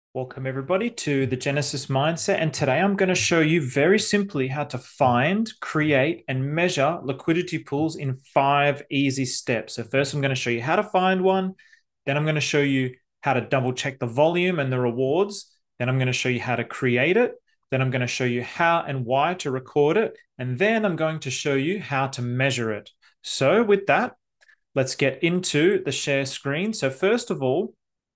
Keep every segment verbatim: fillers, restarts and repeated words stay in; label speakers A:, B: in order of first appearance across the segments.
A: Welcome, everybody, to the Genesis Mindset. And today I'm going to show you very simply how to find, create, and measure liquidity pools in five easy steps. So, first, I'm going to show you how to find one. Then, I'm going to show you how to double check the volume and the rewards. Then, I'm going to show you how to create it. Then, I'm going to show you how and why to record it. And then, I'm going to show you how to measure it. So, with that, let's get into the share screen. So, first of all,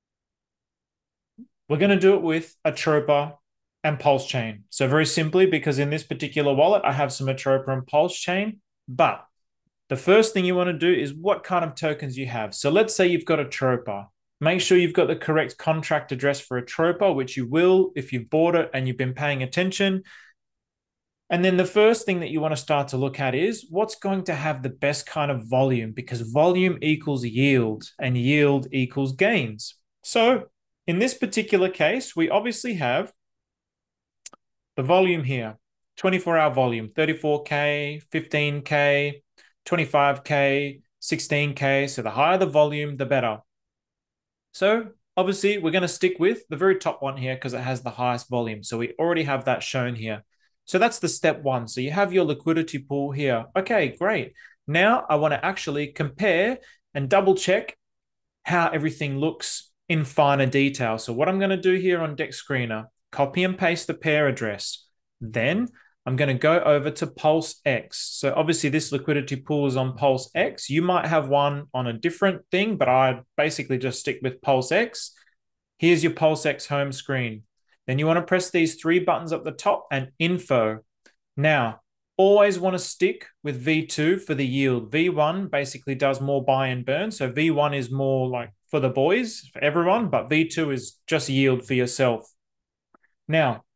A: we're going to do it with Atropa and Pulse Chain. So very simply, because in this particular wallet, I have some Atropa and Pulse Chain, but the first thing you want to do is what kind of tokens you have. So let's say you've got Atropa. Make sure you've got the correct contract address for Atropa, which you will if you've bought it and you've been paying attention. And then the first thing that you want to start to look at is what's going to have the best kind of volume, because volume equals yield and yield equals gains. So in this particular case, we obviously have the volume here, twenty-four hour volume, thirty-four K, fifteen K, twenty-five K, sixteen K. So the higher the volume, the better. So obviously we're going to stick with the very top one here because it has the highest volume. So we already have that shown here. So that's the step one. So you have your liquidity pool here. Okay, great. Now I want to actually compare and double check how everything looks in finer detail. So what I'm going to do here on Deck Screener, copy and paste the pair address. Then I'm going to go over to Pulsex. So obviously this liquidity pool is on Pulsex. You might have one on a different thing, but I basically just stick with Pulsex. Here's your Pulsex home screen. Then you want to press these three buttons up the top and info. Now, always want to stick with V two for the yield. V one basically does more buy and burn. So V one is more like for the boys, for everyone, but V two is just yield for yourself. Now,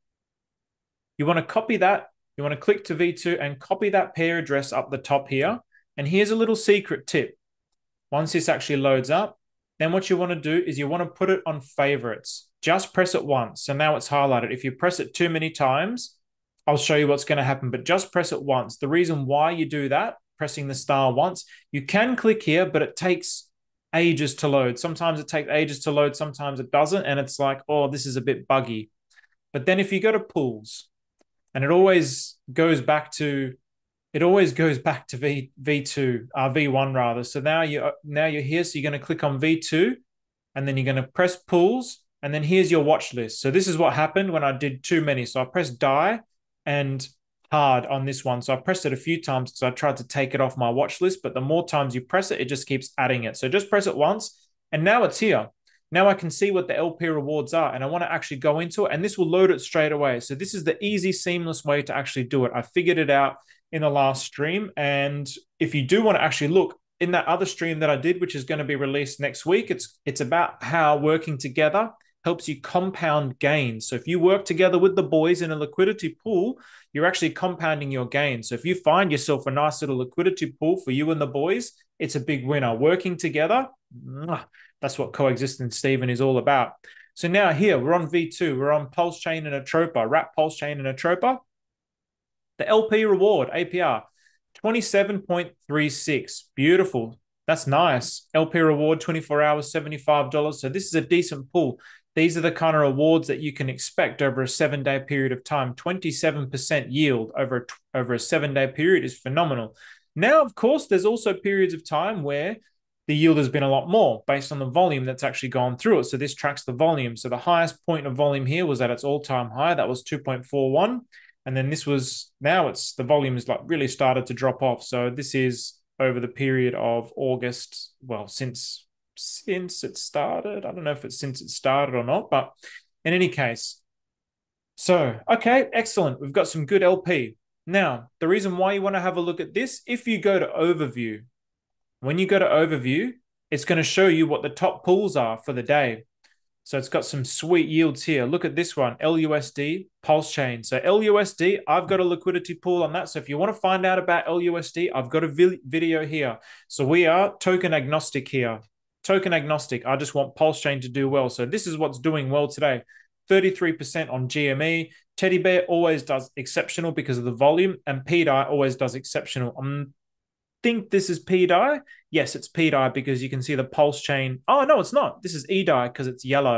A: you want to copy that. You want to click to V two and copy that pair address up the top here. And here's a little secret tip. Once this actually loads up, then what you want to do is you want to put it on favorites. Just press it once. So now it's highlighted. If you press it too many times, I'll show you what's going to happen, but just press it once. The reason why you do that, pressing the star once, you can click here, but it takes ages to load. Sometimes it takes ages to load, sometimes it doesn't, and it's like, oh, this is a bit buggy. But then if you go to pools, and it always goes back to, it always goes back to V, V2, uh, V one rather. So now, you, now you're here, so you're going to click on V two, and then you're going to press pools, and then here's your watch list. So this is what happened when I did too many. So I pressed die, and hard on this one. So I pressed it a few times because I tried to take it off my watch list, but the more times you press it, it just keeps adding it. So just press it once, and now it's here. Now I can see what the L P rewards are, and I want to actually go into it, and this will load it straight away. So this is the easy, seamless way to actually do it. I figured it out in the last stream, and if you do want to actually look, in that other stream that I did, which is going to be released next week, it's it's about how working together helps you compound gains. So if you work together with the boys in a liquidity pool, you're actually compounding your gains. So if you find yourself a nice little liquidity pool for you and the boys, it's a big winner. Working together, that's what Coexistence Stephen is all about. So now here, we're on V two, we're on Pulse Chain and Atropa, Wrap Pulse Chain and Atropa. The L P reward, A P R, twenty-seven point three six. Beautiful. That's nice. L P reward, twenty-four hours, seventy-five dollars. So this is a decent pool. These are the kind of rewards that you can expect over a seven-day period of time. twenty-seven percent yield over a, over a seven-day period is phenomenal. Now, of course, there's also periods of time where the yield has been a lot more based on the volume that's actually gone through it. So this tracks the volume. So the highest point of volume here was at its all-time high. That was two point four one. And then this was, now it's, the volume is like really started to drop off. So this is over the period of August, well, since since it started. I don't know if it's since it started or not, but in any case. So, okay, excellent. We've got some good L P. Now, the reason why you want to have a look at this, if you go to overview, when you go to overview, it's going to show you what the top pools are for the day. So it's got some sweet yields here. Look at this one, L U S D, Pulse Chain. So L U S D, I've got a liquidity pool on that. So if you want to find out about L U S D, I've got a video here. So we are token agnostic here. Token agnostic. I just want Pulse Chain to do well. So this is what's doing well today. thirty-three percent on G M E. Teddy Bear always does exceptional because of the volume, and P D I always does exceptional. I think this is P D I. Yes, it's P D I because you can see the Pulse Chain. Oh, no, it's not. This is E D I because it's yellow.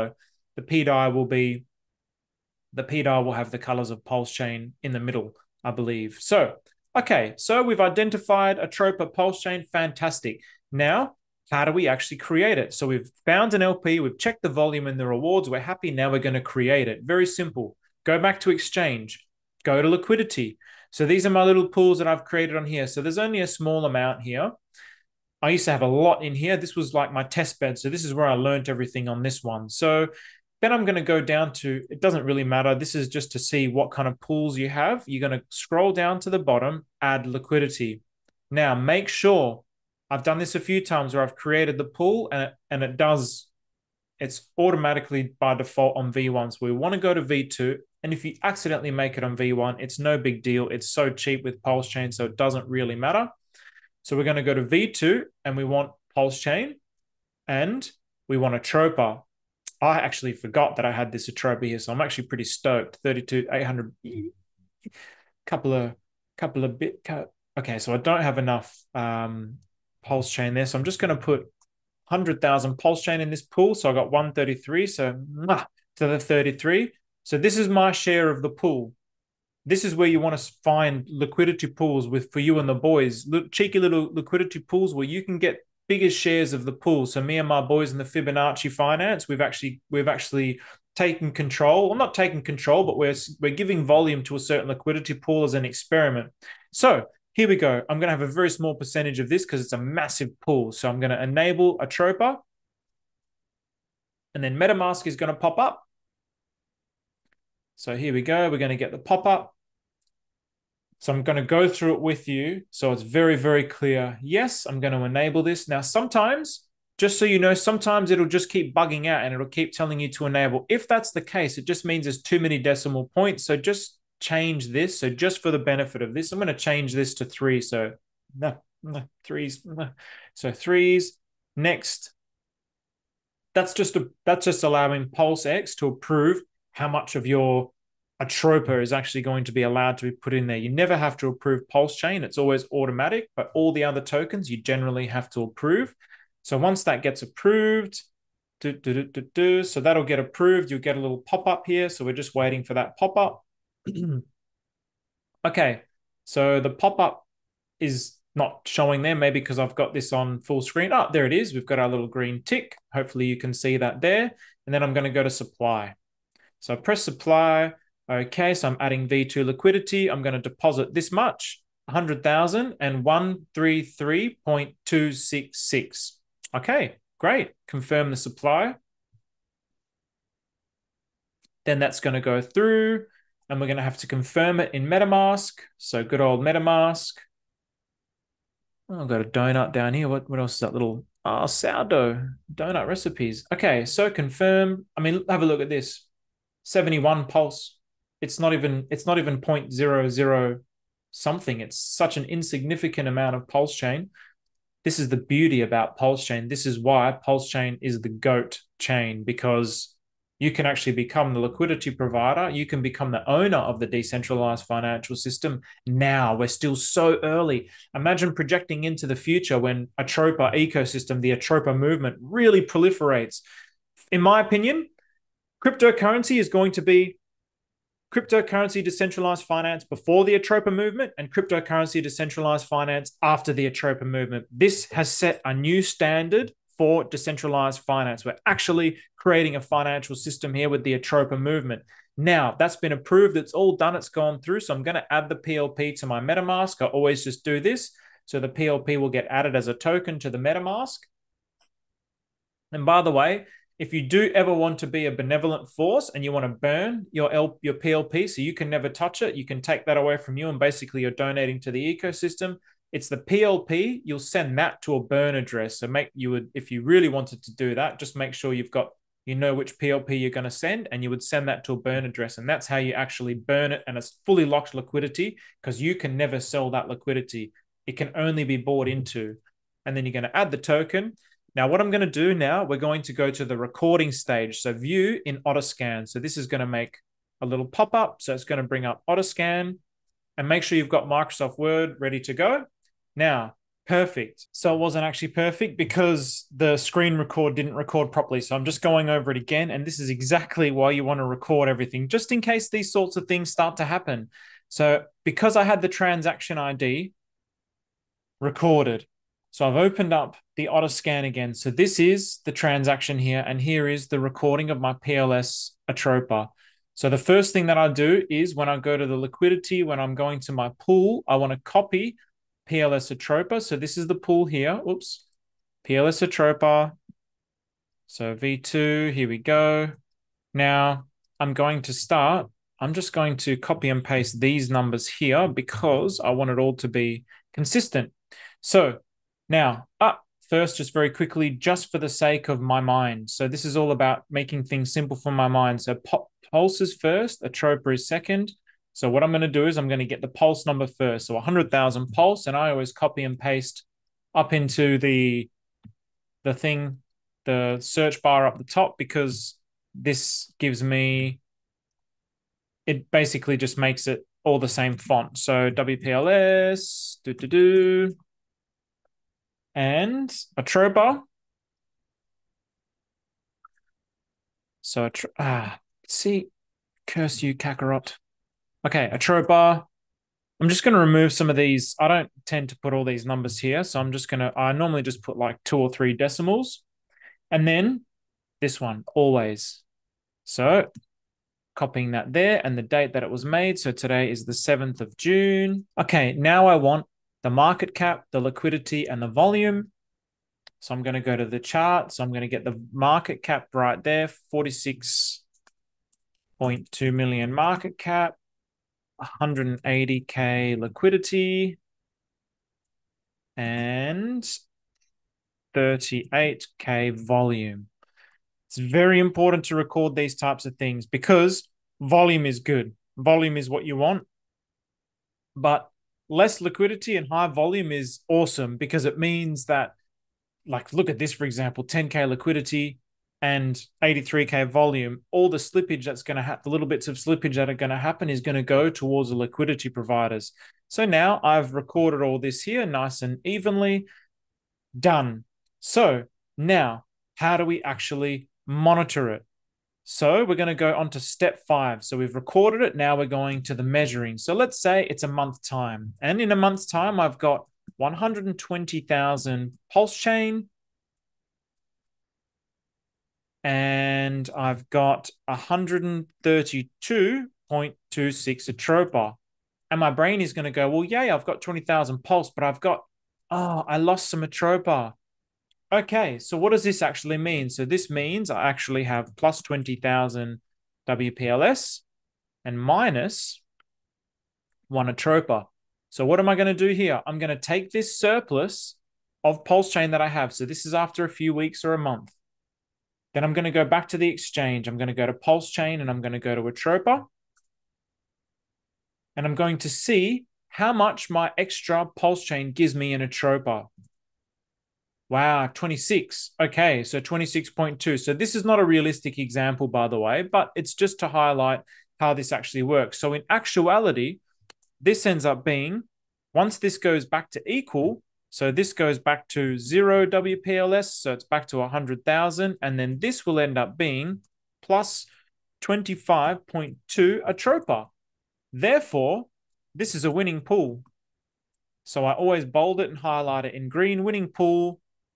A: the P D I will be, the P D I will have the colors of pulse chain in the middle, I believe. So, okay, so we've identified a Atropa pulse chain, fantastic. Now, how do we actually create it? So we've found an L P, we've checked the volume and the rewards, we're happy, now we're going to create it. Very simple. Go back to Exchange, go to Liquidity. So these are my little pools that I've created on here. So there's only a small amount here. I used to have a lot in here. This was like my test bed. So this is where I learned everything on this one. So then I'm going to go down to, it doesn't really matter. This is just to see what kind of pools you have. You're going to scroll down to the bottom, add liquidity. Now make sure, I've done this a few times where I've created the pool and it, and it does, it's automatically by default on V one. So we want to go to V two. And if you accidentally make it on V one, it's no big deal. It's so cheap with Pulse Chain, so it doesn't really matter. So we're going to go to V two and we want Pulse Chain and we want Atropa. I actually forgot that I had this Atropa here, so I'm actually pretty stoked. thirty-two, eight hundred, couple of, couple of bit. Okay, so I don't have enough um, Pulse Chain there, so I'm just going to put one hundred thousand Pulse Chain in this pool. So I got one thirty-three, so to the thirty-three. So this is my share of the pool. This is where you want to find liquidity pools with for you and the boys, cheeky little liquidity pools where you can get biggest shares of the pool. So me and my boys in the Fibonacci Finance, we've actually we've actually taken control. Well, not taken control, but we're we're giving volume to a certain liquidity pool as an experiment. So here we go. I'm going to have a very small percentage of this because it's a massive pool. So I'm going to enable Atropa, and then MetaMask is going to pop up. So here we go. We're going to get the pop-up. So I'm going to go through it with you. So it's very, very clear. Yes, I'm going to enable this. Now, sometimes, just so you know, sometimes it'll just keep bugging out and it'll keep telling you to enable. If that's the case, it just means there's too many decimal points. So just change this. So just for the benefit of this, I'm going to change this to three. So no, no, threes. No. So threes. Next. That's just a, that's just allowing Pulsex to approve how much of your Atropa is actually going to be allowed to be put in there. You never have to approve Pulse Chain. It's always automatic, but all the other tokens you generally have to approve. So once that gets approved, do, do, do, do, do, so that'll get approved. You'll get a little pop-up here. So we're just waiting for that pop-up. Okay, so the pop-up is not showing there, maybe because I've got this on full screen. Oh, there it is. We've got our little green tick. Hopefully you can see that there. And then I'm going to go to supply. So I press supply. Okay, so I'm adding V two liquidity. I'm going to deposit this much, one hundred thousand and one thirty-three point two six six. Okay, great. Confirm the supply. Then that's going to go through and we're going to have to confirm it in MetaMask. So good old MetaMask. Oh, I've got a donut down here. What, what else is that little? Oh, sourdough donut recipes. Okay, so confirm. I mean, have a look at this. seventy-one pulse. It's not even it's not even zero point zero zero something. It's such an insignificant amount of pulse chain. This is the beauty about pulse chain. This is why pulse chain is the GOAT chain, because you can actually become the liquidity provider. You can become the owner of the decentralized financial system. Now we're still so early. Imagine projecting into the future when Atropa ecosystem, the Atropa movement really proliferates. In my opinion, cryptocurrency is going to be cryptocurrency decentralized finance before the Atropa movement and cryptocurrency decentralized finance after the Atropa movement. This has set a new standard for decentralized finance. We're actually creating a financial system here with the Atropa movement. Now, that's been approved. It's all done. It's gone through. So I'm going to add the P L P to my MetaMask. I always just do this. So the P L P will get added as a token to the MetaMask. And by the way, if you do ever want to be a benevolent force and you want to burn your L, your P L P so you can never touch it, you can take that away from you and basically you're donating to the ecosystem. It's the P L P. You'll send that to a burn address. So make you would, if you really wanted to do that, just make sure you've got, you know which P L P you're going to send, and you would send that to a burn address. And that's how you actually burn it. And it's fully locked liquidity because you can never sell that liquidity. It can only be bought into. And then you're going to add the token. Now, what I'm going to do now, we're going to go to the recording stage. So view in Autoscan. So this is going to make a little pop-up. So it's going to bring up Autoscan and make sure you've got Microsoft Word ready to go. Now, Perfect. So it wasn't actually perfect because the screen record didn't record properly. So I'm just going over it again. And this is exactly why you want to record everything, just in case these sorts of things start to happen. So because I had the transaction I D recorded, so I've opened up the Otter scan again. So this is the transaction here, and here is the recording of my P L S Atropa. So the first thing that I do is when I go to the liquidity, when I'm going to my pool, I want to copy P L S Atropa. So this is the pool here. Oops. P L S Atropa. So V two, here we go. Now I'm going to start. I'm just going to copy and paste these numbers here because I want it all to be consistent. So now, ah, first, just very quickly, just for the sake of my mind. So this is all about making things simple for my mind. So pulse is first, Atropa is second. So what I'm going to do is I'm going to get the pulse number first. So one hundred thousand pulse, and I always copy and paste up into the, the thing, the search bar up the top, because this gives me, it basically just makes it all the same font. So W P L S, do, do, do, and Atropa. So, ah, see, curse you, Kakarot. Okay, Atropa. I'm just going to remove some of these. I don't tend to put all these numbers here. So I'm just going to, I normally just put like two or three decimals. And then this one, always. So copying that there and the date that it was made. So today is the seventh of June. Okay, now I want the market cap, the liquidity, and the volume. So I'm going to go to the chart. So I'm going to get the market cap right there, forty-six point two million market cap, one hundred eighty K liquidity, and thirty-eight K volume. It's very important to record these types of things because volume is good. Volume is what you want. But less liquidity and high volume is awesome because it means that, like, look at this, for example, ten K liquidity and eighty-three K volume. All the slippage that's going to happen, the little bits of slippage that are going to happen is going to go towards the liquidity providers. So now I've recorded all this here nice and evenly. Done. So now, how do we actually monitor it? So we're going to go on to step five. So we've recorded it. Now we're going to the measuring. So let's say it's a month time. And in a month's time, I've got one hundred twenty thousand pulse chain. And I've got one hundred thirty-two point two six Atropa. And my brain is going to go, well, yay, I've got twenty thousand pulse, but I've got, oh, I lost some Atropa. Okay, so what does this actually mean? So this means I actually have plus twenty thousand W P L S and minus one Atropa. So what am I going to do here? I'm going to take this surplus of pulse chain that I have. So this is after a few weeks or a month. Then I'm going to go back to the exchange. I'm going to go to pulse chain and I'm going to go to Atropa. And I'm going to see how much my extra pulse chain gives me in Atropa. Wow, twenty-six. Okay, so twenty-six point two. So this is not a realistic example, by the way, but it's just to highlight how this actually works. So in actuality, this ends up being, once this goes back to equal, so this goes back to zero W P L S, so it's back to one hundred thousand, and then this will end up being plus twenty-five point two Atropa. Therefore, this is a winning pool. So I always bold it and highlight it in green. Winning pool,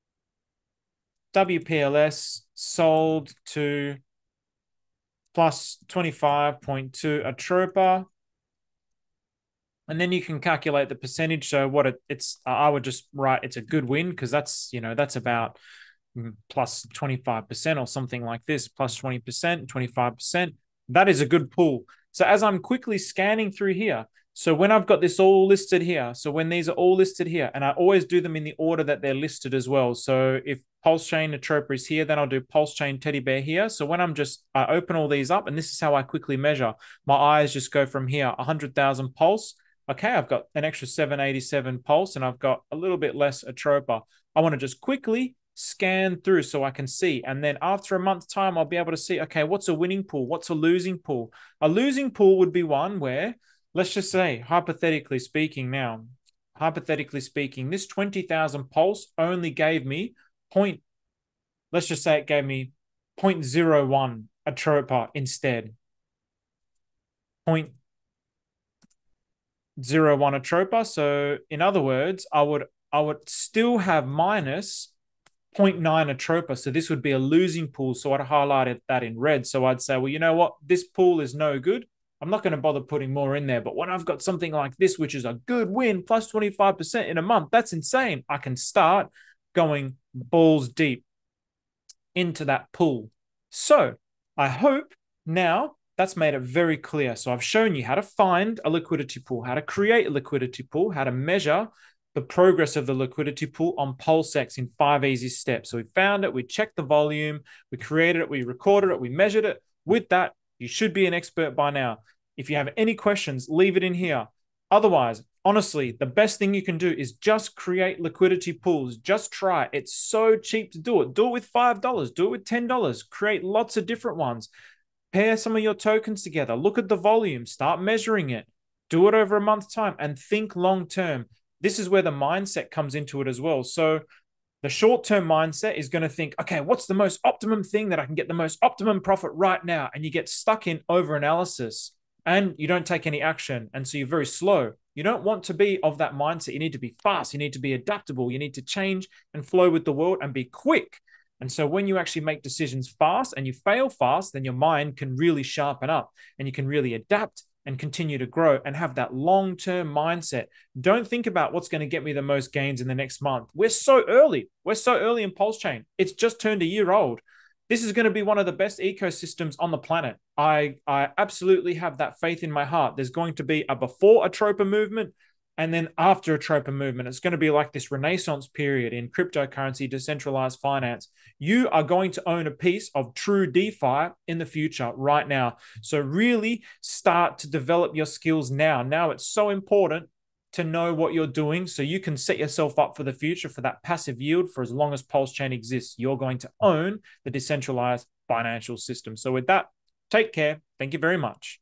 A: W P L S sold to plus twenty-five point two Atropa. And then you can calculate the percentage. So what it, it's, I would just write it's a good win because that's, you know, that's about plus twenty-five percent or something like this, plus twenty percent, twenty-five percent. That is a good pool. So as I'm quickly scanning through here, so when I've got this all listed here, so when these are all listed here, and I always do them in the order that they're listed as well. So if Pulse Chain Atropa is here, then I'll do Pulse Chain Teddy Bear here. So when I'm just, I open all these up, and this is how I quickly measure. My eyes just go from here, one hundred thousand pulse. Okay, I've got an extra seven eighty-seven pulse, and I've got a little bit less Atropa. I want to just quickly scan through so I can see. And then after a month's time, I'll be able to see, okay, what's a winning pool? What's a losing pool? A losing pool would be one where, let's just say, hypothetically speaking now, hypothetically speaking, this twenty thousand pulse only gave me point, let's just say it gave me zero point zero one Atropa instead. zero point zero one Atropa. So in other words, I would I would still have minus zero point nine Atropa. So this would be a losing pool. So I'd highlighted that in red. So I'd say, well, you know what? This pool is no good. I'm not going to bother putting more in there. But when I've got something like this, which is a good win, plus twenty-five percent in a month, that's insane. I can start going balls deep into that pool. So I hope now that's made it very clear. So I've shown you how to find a liquidity pool, how to create a liquidity pool, how to measure the progress of the liquidity pool on Pulsex in five easy steps. So we found it, we checked the volume, we created it, we recorded it, we measured it. With that, you should be an expert by now. If you have any questions, leave it in here. Otherwise, honestly, the best thing you can do is just create liquidity pools. Just try it. It's so cheap to do it. Do it with five dollars. Do it with ten dollars. Create lots of different ones. Pair some of your tokens together. Look at the volume. Start measuring it. Do it over a month's time and think long term. This is where the mindset comes into it as well. So the short-term mindset is going to think, okay, what's the most optimum thing that I can get the most optimum profit right now? And you get stuck in over-analysis and you don't take any action. And so you're very slow. You don't want to be of that mindset. You need to be fast. You need to be adaptable. You need to change and flow with the world and be quick. And so when you actually make decisions fast and you fail fast, then your mind can really sharpen up and you can really adapt and continue to grow and have that long-term mindset. Don't think about what's going to get me the most gains in the next month. We're so early. We're so early in Pulse Chain. It's just turned a year old. This is going to be one of the best ecosystems on the planet. I, I absolutely have that faith in my heart. There's going to be a before Atropa movement and then after Atropa movement. It's going to be like this renaissance period in cryptocurrency, decentralized finance. You are going to own a piece of true DeFi in the future right now. So really start to develop your skills now. Now it's so important to know what you're doing so you can set yourself up for the future for that passive yield for as long as Pulse Chain exists. You're going to own the decentralized financial system. So with that, take care. Thank you very much.